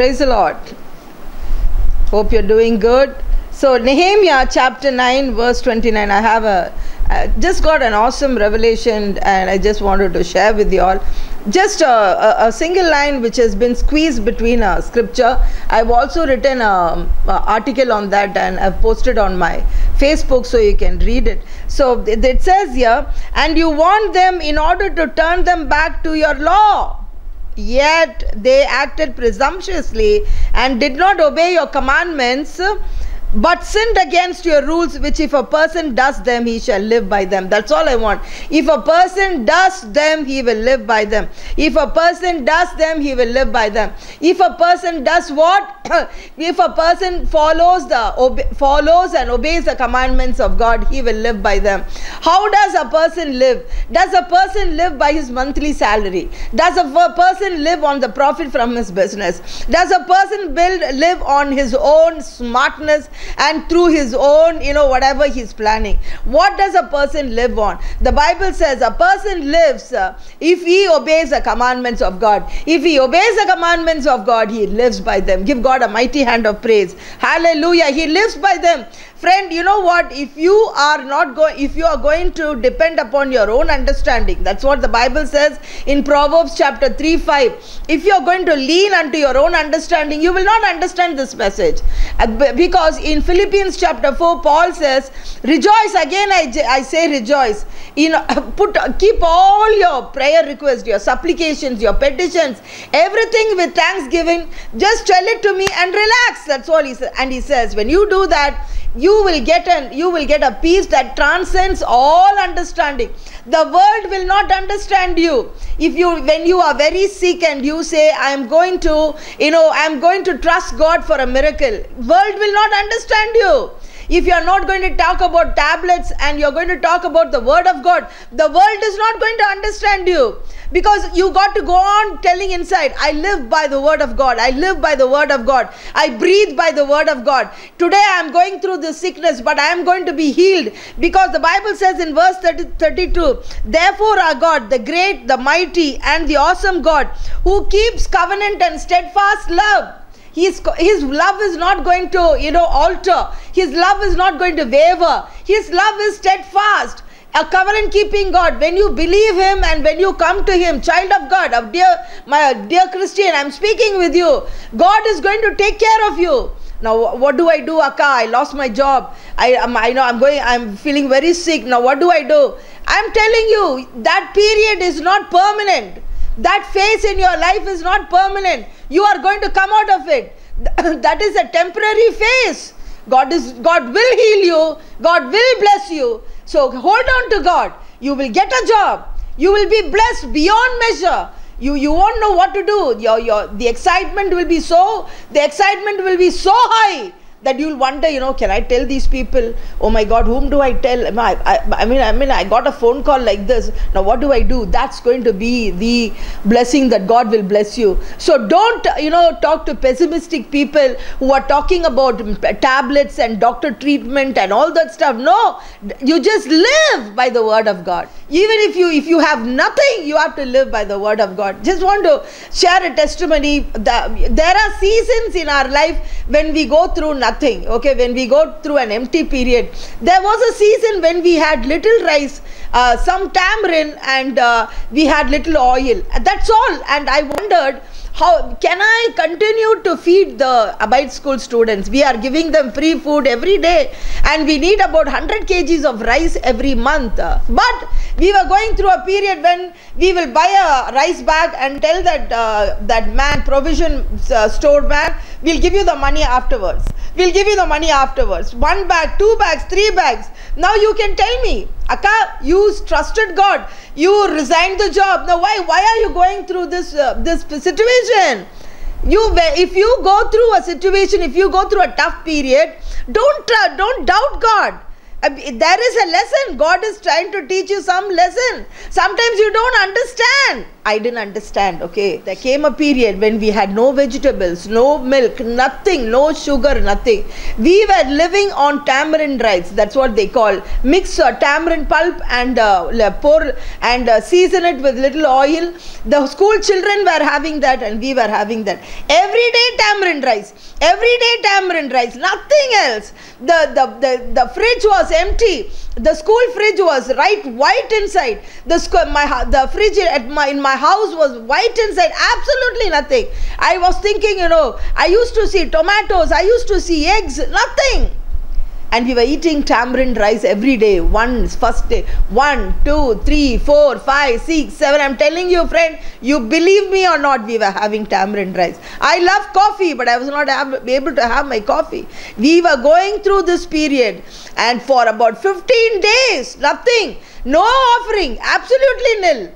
Praise the Lord. Hope you're doing good. So Nehemiah chapter 9 verse 29. I have just got an awesome revelation and I just wanted to share with you all. Just a single line which has been squeezed between a scripture. I've also written an article on that and I've posted on my Facebook so you can read it. So it says here, and you warned them in order to turn them back to your law. Yet they acted presumptuously and did not obey your commandments, but sinned against your rules, which if a person does them, he shall live by them. That's all I want. If a person does them, he will live by them. If a person does them, he will live by them. If a person does what? If a person follows and obeys the commandments of God, he will live by them. How does a person live? Does a person live by his monthly salary? Does a person live on the profit from his business? Does a person live on his own smartness and through his own, whatever he's planning? What does a person live on? The Bible says a person lives if he obeys the commandments of God. If he obeys the commandments of God, he lives by them. Give God a mighty hand of praise. Hallelujah. He lives by them. Friend, you know what? If you are going to depend upon your own understanding, that's what the Bible says in Proverbs chapter 3:5. If you are going to lean unto your own understanding, you will not understand this message. Because in Philippians chapter 4, Paul says, rejoice. Again, I say rejoice. Keep all your prayer requests, your supplications, your petitions, everything with thanksgiving. Just tell it to me and relax. That's all he says. And he says, when you do that, you will get a peace that transcends all understanding. The world will not understand you. When you are very sick and you say, I'm going to trust God for a miracle, world will not understand you. If you are not going to talk about tablets and you are going to talk about the word of God, the world is not going to understand you. Because you got to go on telling inside, I live by the word of God. I live by the word of God. I breathe by the word of God. Today I am going through this sickness, but I am going to be healed. Because the Bible says in verse 32, therefore our God, the great, the mighty, and the awesome God, who keeps covenant and steadfast love. His love is not going to, alter. His love is not going to waver. His love is steadfast. A covenant keeping God. When you believe him and when you come to him, child of God, my dear Christian, I'm speaking with you. God is going to take care of you. Now, what do I do, Akka? I lost my job. I'm feeling very sick. Now, what do I do? I'm telling you, that period is not permanent. That phase in your life is not permanent. You are going to come out of it. That is a temporary phase. God will heal you. God will bless you. So hold on to God. You will get a job. You will be blessed beyond measure. You won't know what to do. The excitement will be so high that you'll wonder, can I tell these people? Oh my God, whom do I tell? I got a phone call like this. Now what do I do? That's going to be the blessing that God will bless you. So don't, talk to pessimistic people who are talking about tablets and doctor treatment and all that stuff. No, you just live by the word of God. Even if you have nothing, you have to live by the word of God. Just want to share a testimony. There are seasons in our life when we go through nothing. Okay, when we go through an empty period. There was a season when we had little rice, some tamarind, and we had little oil. That's all. And I wondered, how can I continue to feed the Abide School students? We are giving them free food every day and we need about 100 kgs of rice every month. But we were going through a period when we will buy a rice bag and tell that man, provision store man, we'll give you the money afterwards. We'll give you the money afterwards. 1 bag, 2 bags, 3 bags. Now you can tell me, Akka, you trusted God. You resigned the job. Now why are you going through this situation? If you go through a situation, if you go through a tough period, don't doubt God. There is a lesson. God is trying to teach you some lesson. Sometimes you don't understand. I didn't understand, okay. There came a period when we had no vegetables, no milk, nothing, no sugar, nothing. We were living on tamarind rice. That's what they call. Mix tamarind pulp and pour and season it with little oil. The school children were having that and we were having that. Every day tamarind rice. Every day tamarind rice. Nothing else. The fridge was empty. The school fridge was white inside. The fridge in my house was white inside. Absolutely nothing. I was thinking, I used to see tomatoes, I used to see eggs, nothing. And we were eating tamarind rice every day. First day, 1, 2, 3, 4, 5, 6, 7. I'm telling you, friend, you believe me or not, we were having tamarind rice. I love coffee, but I was not able to have my coffee. We were going through this period, and for about 15 days, nothing, no offering, absolutely nil.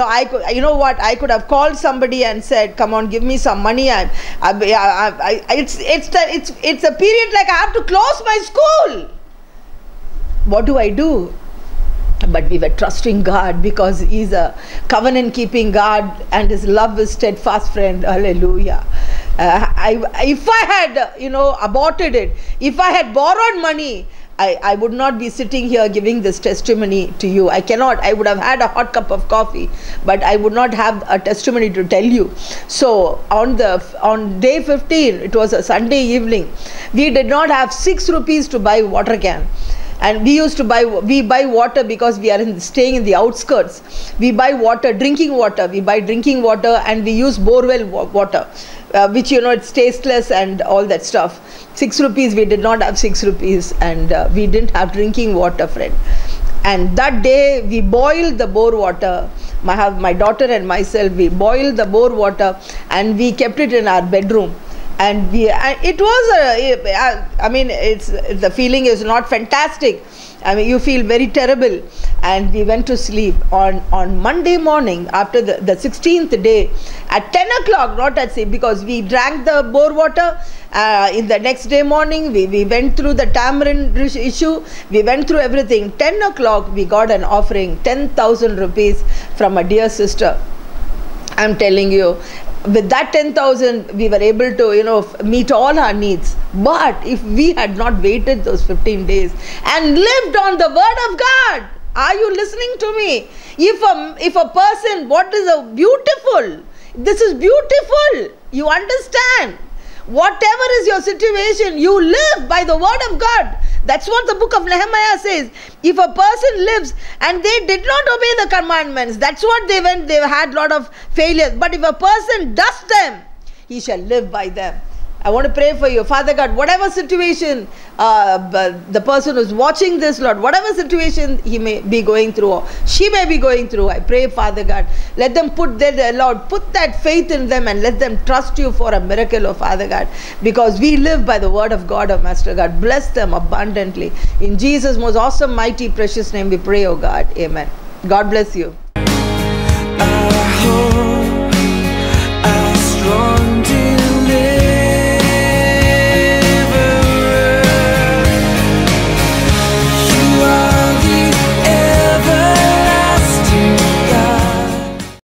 I could have called somebody and said, come on, give me some money. It's a period like I have to close my school. What do I do? But we were trusting God because He's a covenant-keeping God and His love is steadfast, friend. Hallelujah. If I had, aborted it, if I had borrowed money, I would not be sitting here giving this testimony to you. I cannot. I would have had a hot cup of coffee, but I would not have a testimony to tell you. So on day 15, it was a Sunday evening, we did not have 6 rupees to buy water can. And we buy water because we are staying in the outskirts. We buy water, drinking water. We buy drinking water and we use borewell water, which, it's tasteless and all that stuff. 6 rupees, we did not have 6 rupees and we didn't have drinking water, friend. And that day we boiled the bore water. My daughter and myself, we boiled the bore water and we kept it in our bedroom. And it was the feeling is not fantastic. You feel very terrible. And we went to sleep on Monday morning after the 16th day at 10 o'clock, not at 6, because we drank the bore water. In the next day morning, we went through the tamarind issue. We went through everything. 10 o'clock, we got an offering, 10,000 rupees from a dear sister. I'm telling you, with that 10,000, we were able to, meet all our needs. But if we had not waited those 15 days and lived on the word of God, are you listening to me? If a person, this is beautiful. You understand? Whatever is your situation, you live by the word of God. That's what the book of Nehemiah says. If a person lives and they did not obey the commandments, that's what they had a lot of failures. But if a person does them, he shall live by them. I want to pray for you. Father God, whatever situation the person who's watching this, Lord, whatever situation he may be going through or she may be going through, I pray, Father God, let them put that faith in them and let them trust you for a miracle, oh Father God, because we live by the word of God, oh Master God. Bless them abundantly. In Jesus' most awesome, mighty, precious name we pray, oh God. Amen. God bless you.